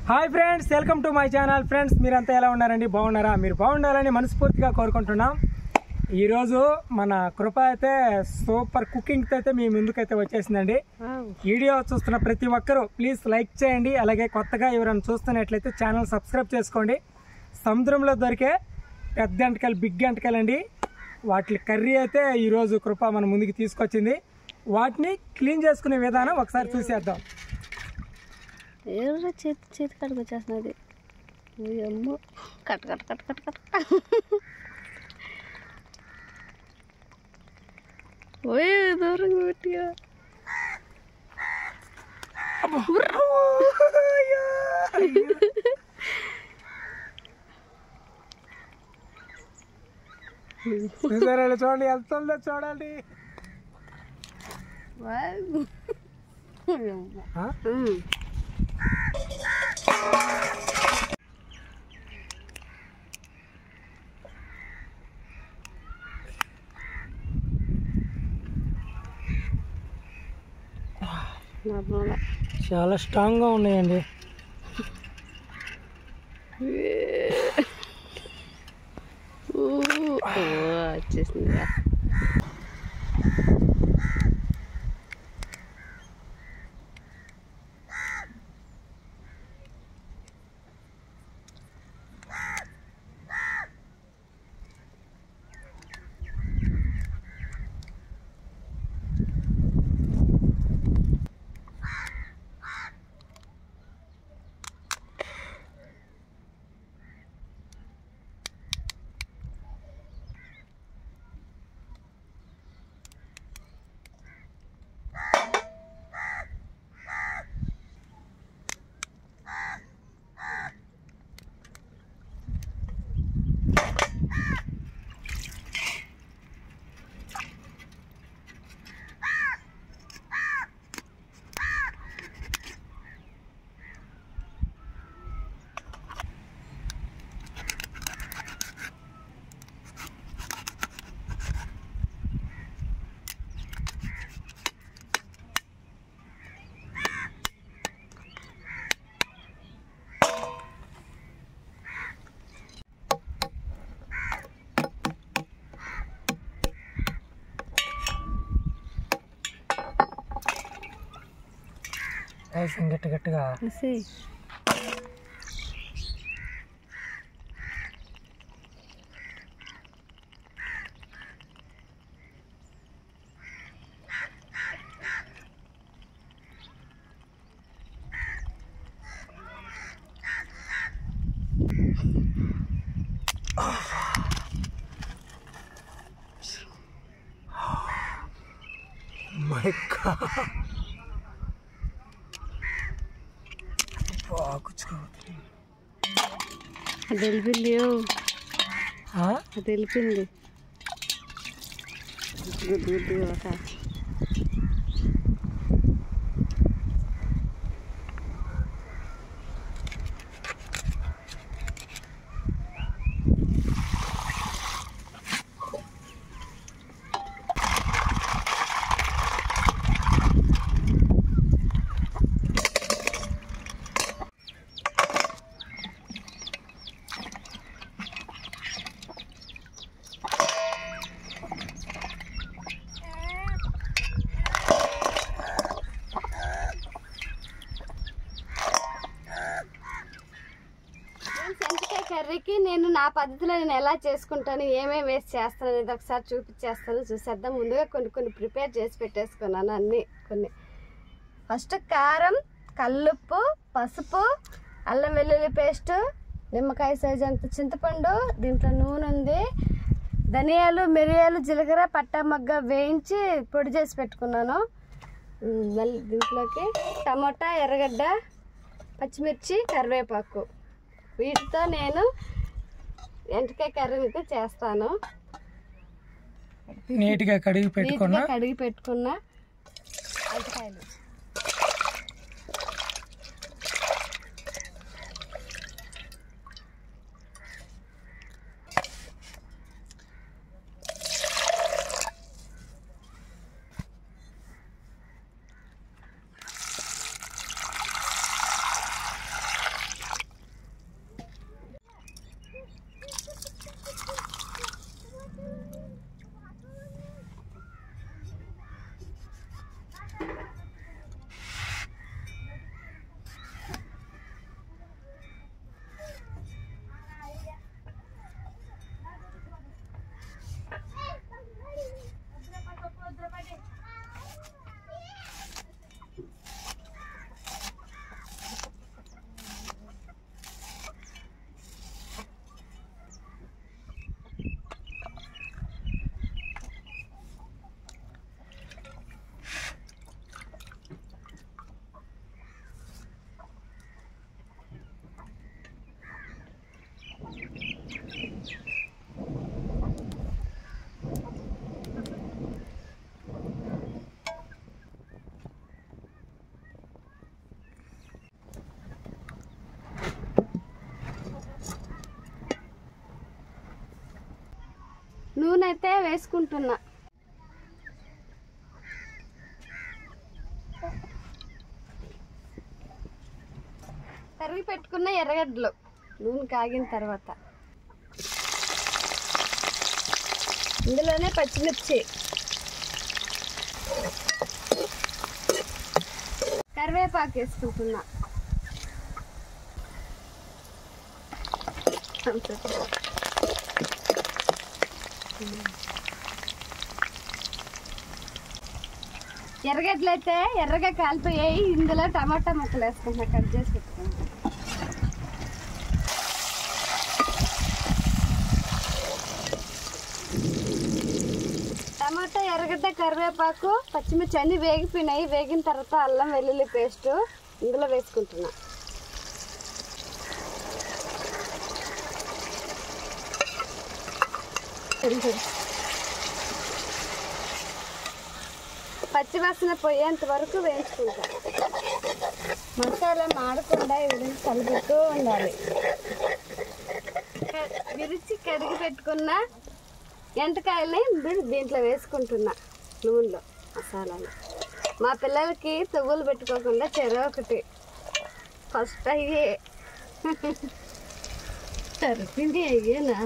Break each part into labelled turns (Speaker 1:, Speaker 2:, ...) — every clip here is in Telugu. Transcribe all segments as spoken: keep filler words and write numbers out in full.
Speaker 1: Hi friends, welcome to my channel. Friends, మీరంతా ఎలా ఉన్నారండి? బాగున్నారా? మీరు బాగుండాలని మనస్ఫూర్తిగా కోరుకుంటున్నాం. ఈరోజు మన కృప అయితే సూపర్ కుకింగ్తో అయితే మీ ముందుకైతే వచ్చేసిందండి. వీడియో చూస్తున్న ప్రతి ఒక్కరూ ప్లీజ్ లైక్ చేయండి. అలాగే కొత్తగా ఎవరైనా చూస్తున్నట్లయితే ఛానల్ సబ్స్క్రైబ్ చేసుకోండి. సముద్రంలో దొరికే పెద్ద ఎంటకాయలు, బిగ్ ఎంటకాయలు అండి. వాటి కర్రీ అయితే ఈరోజు కృప మన ముందుకు తీసుకొచ్చింది. వాటిని క్లీన్ చేసుకునే విధానం ఒకసారి చూసేద్దాం.
Speaker 2: ఎవరో చేతి చేతి కడుగు వచ్చేస్తున్నది. అమ్మో, cut cut cut cut cut ఓయ్ దూరంగా పెట్టిగా.
Speaker 1: చూడండి, వెళ్తుందో చూడండి. చాలా స్ట్రాంగ్ గా ఉన్నాయండి.
Speaker 2: వచ్చేసింది.
Speaker 1: గట్టి గట్టిగా మై గాడ్.
Speaker 2: అది వెళ్ళిపోయింది. అది వెళ్ళిపోయింది. గుడ్డు గుడ్డు ఒక కర్రీకి నేను నా పద్ధతిలో నేను ఎలా చేసుకుంటాను, ఏమేమి వేసి చేస్తాను అనేది ఒకసారి చూపించేస్తాను. చూసేద్దాం. ముందుగా కొన్ని కొన్ని ప్రిపేర్ చేసి పెట్టేసుకున్నాను అన్నీ. కొన్ని ఫస్ట్ కారం, కల్లుప్పు, పసుపు, అల్లం వెల్లుల్లి పేస్టు, నిమ్మకాయ సైజు అంత చింతపండు, దీంట్లో నూనె ఉంది, ధనియాలు, మిరియాలు, జీలకర్ర, పట్టా మగ్గ వేయించి పొడి చేసి పెట్టుకున్నాను. మళ్ళీ దీంట్లోకి టమోటా, ఎర్రగడ్డ, పచ్చిమిర్చి, కరివేపాకు, వీటితో నేను ఎంటకాయ కర్రీ అయితే చేస్తాను.
Speaker 1: నీట్గా కడిగి పెట్టుకున్నా
Speaker 2: కడిగి పెట్టుకున్న ఎంటకాయలు అయితే వేసుకుంటున్నా. తరిగి పెట్టుకున్న ఎర్రగడ్డలు నూనె కాగిన తర్వాత ఇందులోనే పచ్చిమిర్చి, కరివేపాకు వేసుకుంటున్నా. ఎర్రగడ్డలు అయితే ఎర్రగా కాలిపోయాయి. ఇందులో టమాటా ముక్కలు వేసుకుంటున్నా, కట్ చేసి పెట్టుకుంటా. టమాటా, ఎర్రగడ్డ, కరివేపాకు, పచ్చిమిర్చి అన్నీ వేగిపోయినాయి. వేగిన తర్వాత అల్లం వెల్లుల్లి పేస్ట్ ఇందులో వేసుకుంటున్నా. పచ్చివాసన పోయేంత వరకు వేయించుకుంటా. మసాలా మాడకుండా ఇవి కలుపుతూ ఉండాలి. విరిచి కడిగి పెట్టుకున్న ఎంటకాయలని దీంట్లో వేసుకుంటున్నా నూనెలో మసాలాలు. మా పిల్లలకి తవ్వులు పెట్టుకోకుండా చెర ఒకటి ఫస్ట్ అయ్యే సరిపింది అయ్యేనా.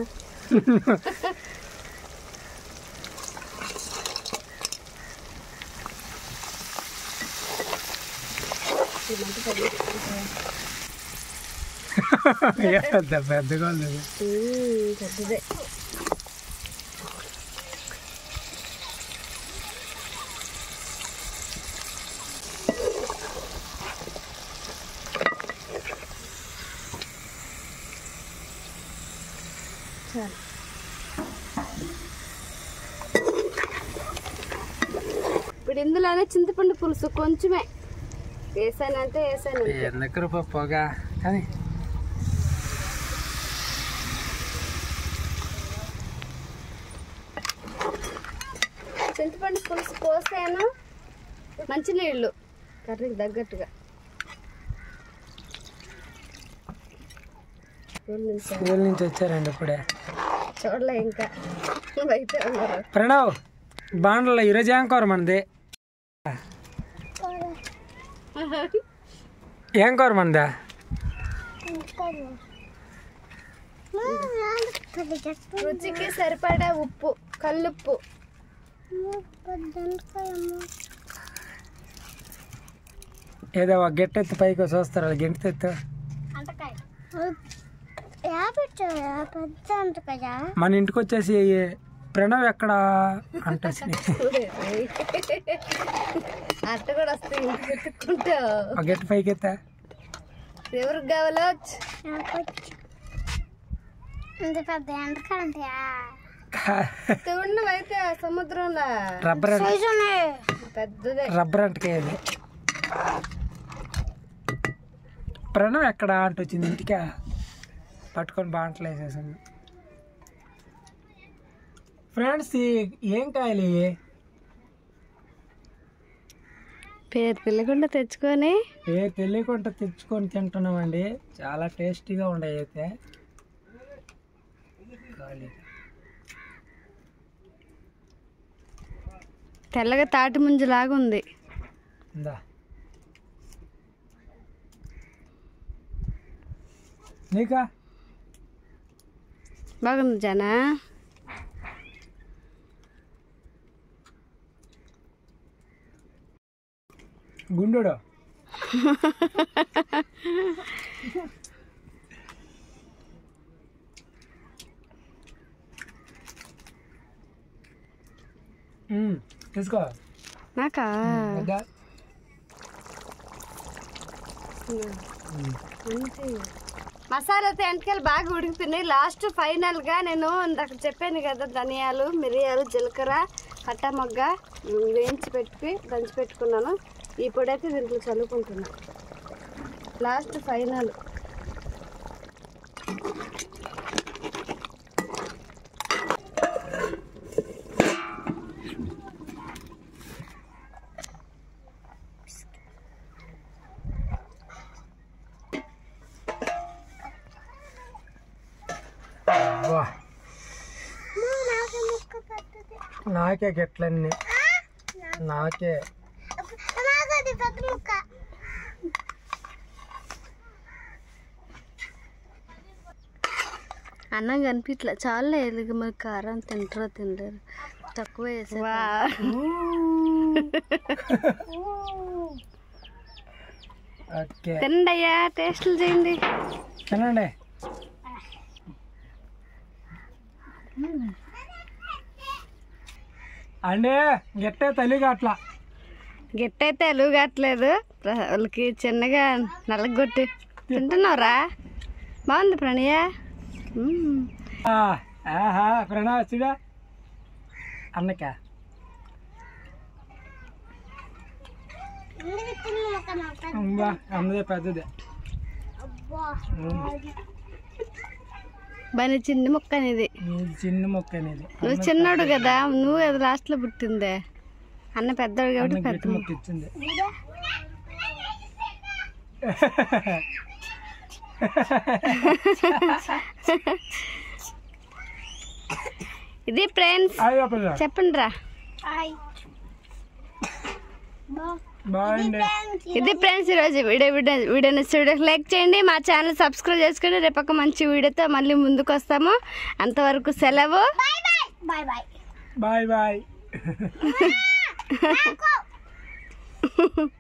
Speaker 1: పెద్దగా
Speaker 2: పెద్దదే. ఇప్పుడు ఇందులోనే చింతపండు పులుసు కొంచెమే వేసానంటే వేసాను.
Speaker 1: ఎందుకు పొగా కానీ
Speaker 2: చింతపండు పులుసు పోసాను. మంచినీళ్ళు కర్రీకి తగ్గట్టుగా.
Speaker 1: స్కూల్ నుంచి వచ్చారండి ఇప్పుడే.
Speaker 2: చూడలే ఇంకా బయట ఉన్నారు.
Speaker 1: ప్రణవ్ బాండ్ల ఈరోజు ఏం కూర మనది? ఏం కూర మనదా?
Speaker 2: రుచికి సరిపడా ఉప్పు, కల్లుప్పు.
Speaker 1: ఏదో ఒక గెట్టెత్తి పైకి చూస్తారు. గెంటెత్తు మన ఇంటికి వచ్చేసి ప్రణవ్ ఎక్కడ అంటే
Speaker 2: అట్ట కూడా వస్తే ఇంటికి ఎత్తుకుంటా.
Speaker 1: ఒక గెట్టి పైకి ఎత్తా.
Speaker 2: ఎవరికి కావాలో అయితే సముద్రంలో
Speaker 1: రబ్బర్
Speaker 2: పెద్దదే
Speaker 1: రబ్బర్ అంటకేది. ప్రణవ్ ఎక్కడ అంట వచ్చింది ఇంటికా పట్టుకొని బాంటలు వేసేసాను. ఫ్రెండ్స్ ఏం కాయలు
Speaker 2: పేరు తెలియకుండా తెచ్చుకొని
Speaker 1: పేరు తెలియకుండా తెచ్చుకొని తింటున్నామండి. చాలా టేస్టీగా ఉన్నాయి. అయితే
Speaker 2: తెల్లగా తాటి ముంజలాగా ఉంది.
Speaker 1: నీకా
Speaker 2: బాగుంది జనా.
Speaker 1: గుండు తీసుకో.
Speaker 2: నాకా మసాలా అయితే ఎంటకాయలు బాగా ఉడికిపోయినాయి. లాస్ట్ ఫైనల్గా నేను ఇందాక చెప్పాను కదా, ధనియాలు, మిరియాలు, జీలకర్ర, కట్టా మొగ్గ వేయించి పెట్టి దంచి పెట్టుకున్నాను. ఈ పొడి అయితే దీంట్లో చల్లుకుంటున్నాను. Last final.
Speaker 1: వా నాకే గెట్లన్నీ నాకే.
Speaker 2: అన్నం కనిపించలే చాలా ఎలుగు మరి కారం తింటారో తినలేరు తక్కువ వేసా. తినండి అయ్యా టేస్ట్లు చేయండి
Speaker 1: తినండి. అంటే గట్టే తెలుగు అట్లా
Speaker 2: గట్టయితే ఎలుగట్లేదు వాళ్ళకి చిన్నగా నల్లగొట్టి తింటున్నావురా. బాగుంది ప్రణయ.
Speaker 1: ఆహా ప్రణవ్ చూడా అన్నక అన్నదే పెద్దదే.
Speaker 2: బాగా చిన్న మొక్క అనేది.
Speaker 1: చిన్న మొక్క అనేది.
Speaker 2: నువ్వు చిన్నోడు కదా, నువ్వు అది లాస్ట్ లో పుట్టిందే. అన్న పెద్దోడు కాబట్టి పెద్ద
Speaker 1: మొక్క ఇచ్చింది.
Speaker 2: ఇది ఫ్రెండ్స్ చెప్పండి రా. ఇది ఫ్రెండ్స్ ఈరోజు వీడియో వీడియో వీడియో నచ్చితే లైక్ చేయండి, మా ఛానల్ సబ్స్క్రైబ్ చేసుకోండి. రేపొక మంచి వీడియోతో మళ్ళీ ముందుకు వస్తాము. అంతవరకు సెలవు. Bye bye bye bye.